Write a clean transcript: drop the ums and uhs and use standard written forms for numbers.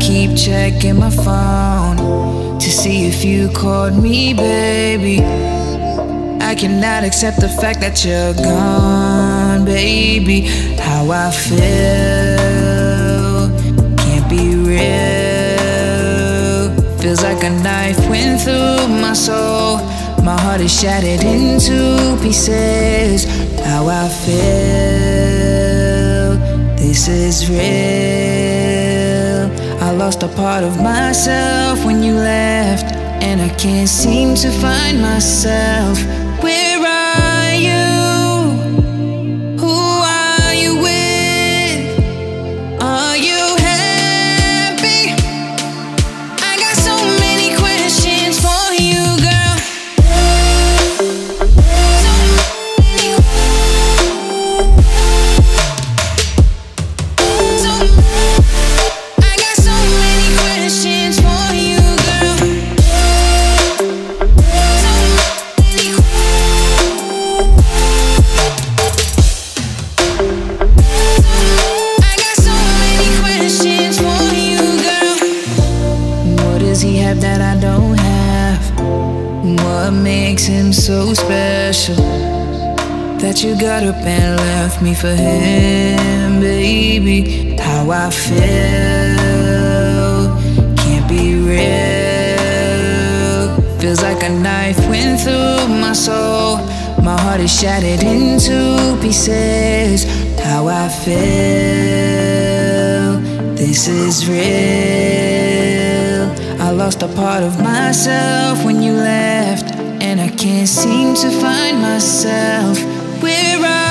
keep checking my phone to see if you called me, baby. I cannot accept the fact that you're gone, baby. How I feel can't be real. Feels like a knife went through my soul. My heart is shattered into pieces. How I feel, this is real. I lost a part of myself when you left, and I can't seem to find myself. Where are you? Who are you with? Are you happy? I got so many questions for you, girl. I got so many questions for you, girl. He have that I don't have? What makes him so special that you got up and left me for him, baby? How I feel can't be real. Feels like a knife went through my soul. My heart is shattered into pieces. How I feel, this is real. I lost a part of myself when you left, and I can't seem to find myself. Where